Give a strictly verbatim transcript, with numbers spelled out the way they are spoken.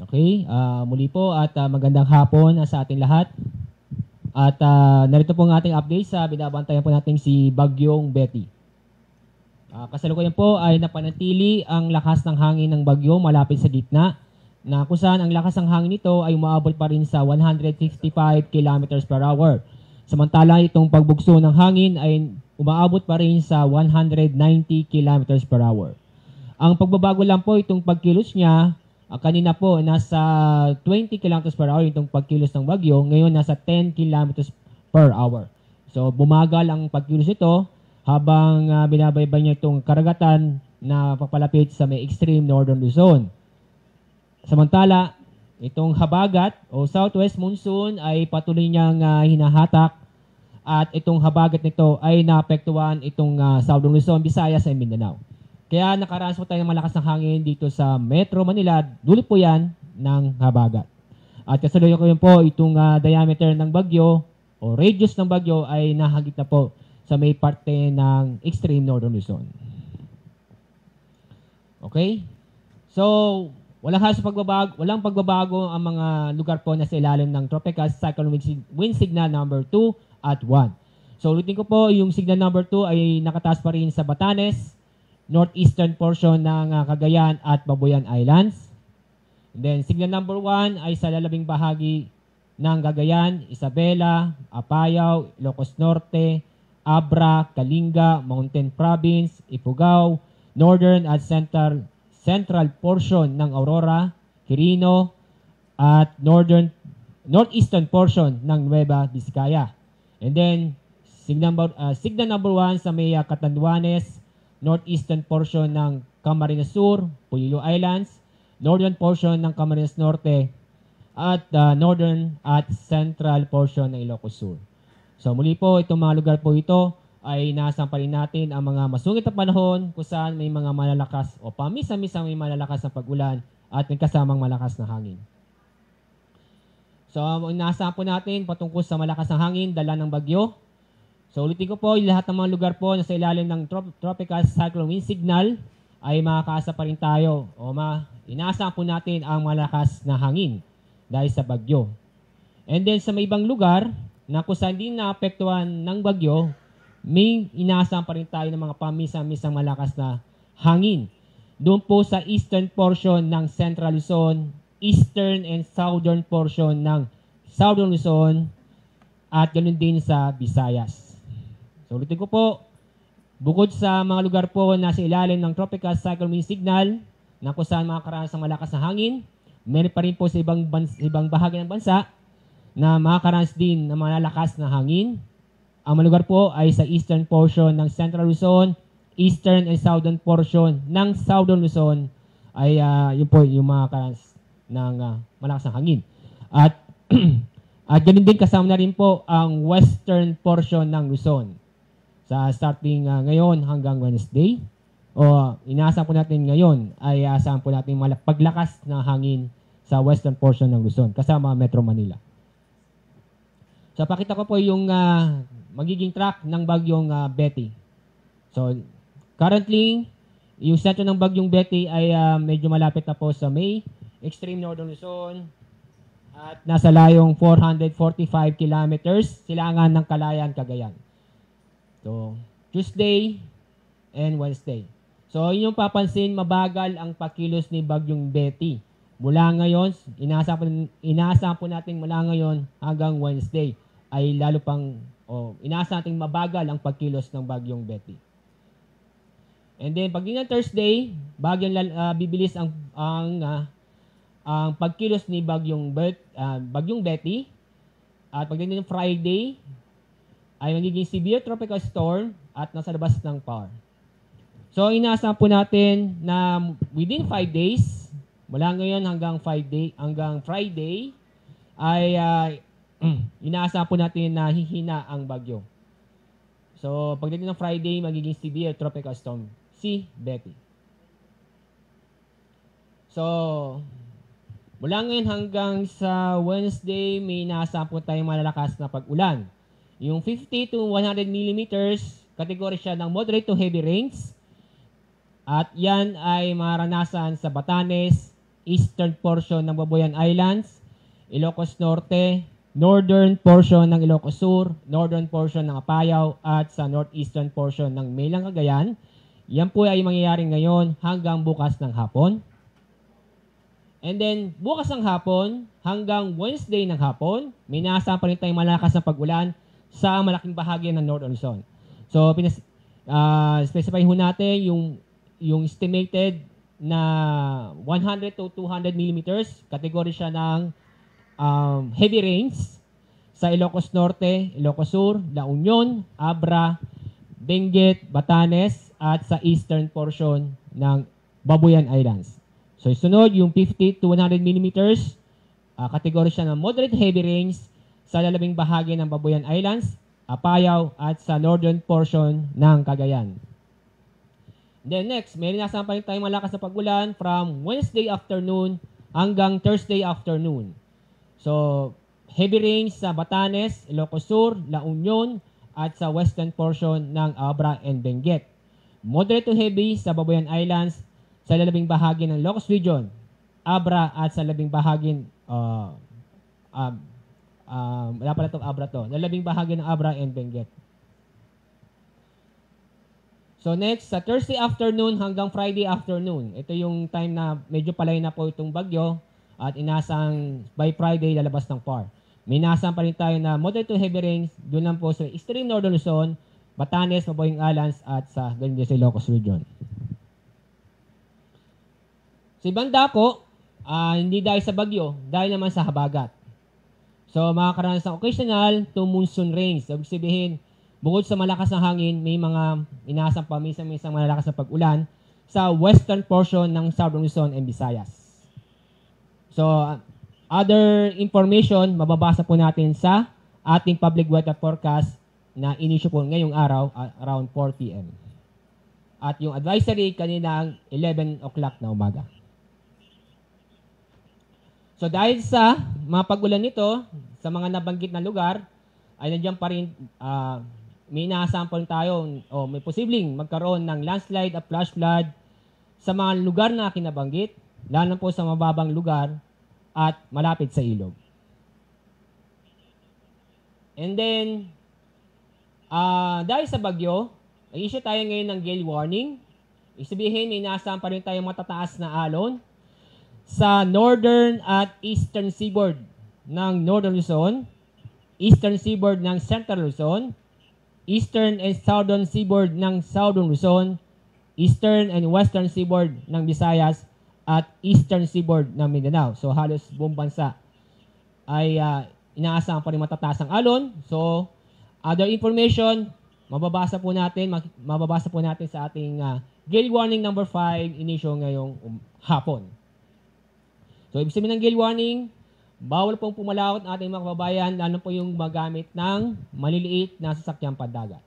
Okay, ah, muli po at ah, magandang hapon ah, sa ating lahat. At ah, narito po ang ating update sa binabantayan po natin si Bagyong Betty. Ah, kasalukuyan po ay napanatili ang lakas ng hangin ng bagyo malapit sa gitna, na kung saan ang lakas ng hangin nito ay umaabot pa rin sa one hundred sixty-five kilometers per hour. Samantala itong pagbugso ng hangin ay umaabot pa rin sa one hundred ninety kilometers per hour. Ang pagbabago lang po itong pagkilos niya, uh, kanina po nasa twenty kilometers per hour itong pagkilos ng bagyo, ngayon nasa ten kilometers per hour. So bumagal ang pagkilos ito habang uh, binabaybay niya itong karagatan na papalapit sa may extreme northern Luzon. Samantala, itong habagat o southwest monsoon ay patuloy niyang uh, hinahatak at itong habagat nito ay naapektuhan itong uh, southern Luzon, Visayas at Mindanao. Kaya nakaranas po tayo ng malakas ng hangin dito sa Metro Manila, dulo po yan ng habagat. At kasalukuyan ko yun po itong uh, diameter ng bagyo o radius ng bagyo ay nahagit na po sa may parte ng extreme northern Luzon. Okay? So, walang halos pagbabago, walang pagbabago ang mga lugar po na sa ilalim ng tropical cyclone wind signal number two at one. So, ulitin ko po, yung signal number two ay nakataas pa rin sa Batanes, northeastern portion ng uh, Cagayan at Babuyan Islands. And then, signal number one ay sa lalabing bahagi ng Cagayan, Isabela, Apayao, Ilocos Norte, Abra, Kalinga, Mountain Province, Ifugao, northern at central central portion ng Aurora, Quirino, at northern northeastern portion ng Nueva Vizcaya. And then, signal number, uh, signal number one sa may uh, Catanduanes, northeastern portion ng Camarines Sur, Puyulo Islands, northern portion ng Camarines Norte, at uh, northern at central portion ng Ilocos Sur. So muli po, itong mga lugar po ito ay nasampa rin natin ang mga masungit na panahon kung saan may mga malalakas o pamisa-misang may malalakas na pag-ulan at may kasamang malakas na hangin. So ang inasahan po natin patungkol sa malakas na hangin, dala ng bagyo. So ulitin ko po, lahat ng mga lugar po na sa ilalim ng trop tropical cyclone wind signal ay makakaasa pa rin tayo o ma inaasahan po natin ang malakas na hangin dahil sa bagyo. And then sa may ibang lugar na kung saan din naapektuhan ng bagyo, may inaasahan pa rin tayo ng mga pamisa-misang malakas na hangin. Doon po sa eastern portion ng Central Luzon, eastern and southern portion ng Southern Luzon, at ganoon din sa Visayas. So ulitin ko po, bukod sa mga lugar po na sa ilalim ng tropical cyclone wind signal na kung saan makakaranas ng malakas na hangin, meron pa rin po sa ibang, ibang bahagi ng bansa na makakaranas din ng malalakas na hangin. Ang mga lugar po ay sa eastern portion ng Central Luzon, eastern and southern portion ng Southern Luzon ay uh, yun po yung makakaranas ng uh, malakas na hangin. At, at ganun din kasama na rin po ang western portion ng Luzon. Sa starting uh, ngayon hanggang Wednesday, o inaasahan po natin ngayon ay aasahan po natin paglakas ng hangin sa western portion ng Luzon kasama Metro Manila. So pakita ko po yung uh, magiging track ng bagyong uh, Betty. So currently, yung sentro ng bagyong Betty ay uh, medyo malapit na po sa may extreme northern Luzon at nasa layong four hundred forty-five kilometers silangan ng Calayan, Cagayan. So, Tuesday and Wednesday. So, inyong papansin, mabagal ang pakilos ni Bagyong Betty. Mula ngayon, inaasahan, inaasahan po natin mula ngayon hanggang Wednesday ay lalo pang, o inaasahan natin mabagal ang pagkilos ng Bagyong Betty. And then, pagdating ng Thursday, bagyong uh, bibilis ang, ang, uh, ang pagkilos ni Bagyong, Bet, uh, Bagyong Betty. At pagdating ng Friday, ay magiging severe tropical storm at nasa labas ng power. So, inaasahan po natin na within five days, mula ngayon hanggang five day, hanggang Friday, ay uh, inaasahan po natin na hihina ang bagyo. So, pagdating ng Friday, magiging severe tropical storm, si Betty. So, mula ngayon hanggang sa Wednesday, may inaasahan po tayong malalakas na pag-ulan. Yung fifty to one hundred millimeters, kategory siya ng moderate to heavy rains. At yan ay maranasan sa Batanes, eastern portion ng Babuyan Islands, Ilocos Norte, northern portion ng Ilocos Sur, northern portion ng Apayao, at sa northeastern portion ng Maylang Cagayan. Yan po ay mangyayari ngayon hanggang bukas ng hapon. And then, bukas ng hapon hanggang Wednesday ng hapon, may naasahan pa rin tayong malakas na pag-ulan sa malaking bahagi ng Northern Luzon. So, pinas, uh, specify ho natin yung, yung estimated na one hundred to two hundred millimeters. Category siya ng um, heavy rains sa Ilocos Norte, Ilocos Sur, La Union, Abra, Benguet, Batanes, at sa eastern portion ng Babuyan Islands. So, sunod yung fifty to one hundred millimeters. Uh, kategorya siya ng moderate heavy rains sa lalabing bahagi ng Babuyan Islands, Apayao, at sa northern portion ng Cagayan. Then next, may rinasama pa rin tayong malakas na pag-ulan from Wednesday afternoon hanggang Thursday afternoon. So, heavy rains sa Batanes, Ilocos Sur, La Union, at sa western portion ng Abra and Benguet. Moderate to heavy sa Babuyan Islands, sa lalabing bahagi ng Ilocos Region, Abra, at sa labing bahagi, uh, uh, uh, wala pala itong Abra to, lalabing bahagi ng Abra and Benguet. So next, sa Thursday afternoon hanggang Friday afternoon, ito yung time na medyo palay na po itong bagyo at inasang by Friday lalabas ng P A R. May inasang pa rin tayo na moderate to heavy rains doon lang po sa extreme northern Luzon, Batanes, Babuyan Islands, at sa ganyan sa Ilocos Region. Sa ibang dako, uh, hindi dahil sa bagyo, dahil naman sa habagat. So makakaranas ng occasional to monsoon rains. Ibig sabihin, bukod sa malakas na hangin, may mga inaasang paminsan-minsang malalakas na pag-ulan sa western portion ng Southern Luzon and Visayas. So, uh, other information, mababasa po natin sa ating public weather forecast na inisyu po ngayong araw uh, around four p m At yung advisory kaninang eleven o'clock na umaga. So, dahil sa mga pag-ulan nito, sa mga nabanggit na lugar, ay nandiyan pa rin uh, may inaasahan po tayo o may posibleng magkaroon ng landslide at flash flood sa mga lugar na kinabanggit, lalo po sa mababang lugar at malapit sa ilog. And then, uh, dahil sa bagyo, i-issue tayo ngayon ng gale warning. Isabihin, may inaasahan pa rin tayong matataas na alon sa northern at eastern seaboard ng Northern Luzon, eastern seaboard ng Central Luzon, eastern and southern seaboard ng Southern Luzon, eastern and western seaboard ng Visayas, at eastern seaboard ng Mindanao. So halos buong bansa ay uh, inaasahan pa rin matataas ang alon. So other information, mababasa po natin, mababasa po natin sa ating uh, gale warning number five inisyo ngayong um, hapon. So ibig sabihin ng gale warning, bawal pong pumalawat ang ating mga kababayan, lalo po yung magamit ng maliliit na sasakyang pandagat.